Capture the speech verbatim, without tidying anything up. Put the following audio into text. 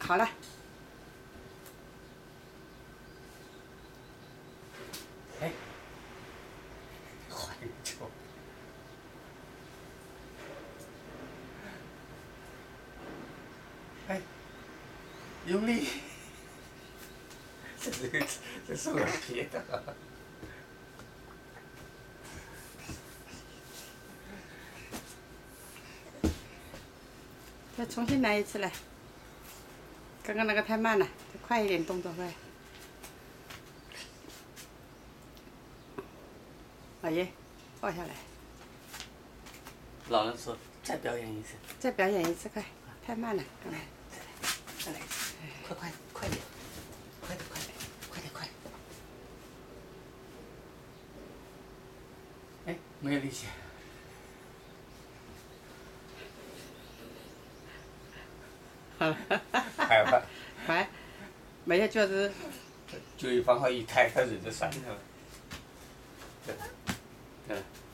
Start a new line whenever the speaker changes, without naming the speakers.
好了。
哎，换一个球。哎，用力。这是个，这是我撇的。
再重新来一次来。刚刚那个太慢了，再快一点，动作快。老爷，抱下来。
老人说再表演一次。
再表演一次，快，太慢了，刚才。
再来，再来一次，快快快点，快点快点，快点快点。哎，没有力气。
好了。
快吧。
快，没有脚趾。
注意放好一抬，它人就散了。对，对。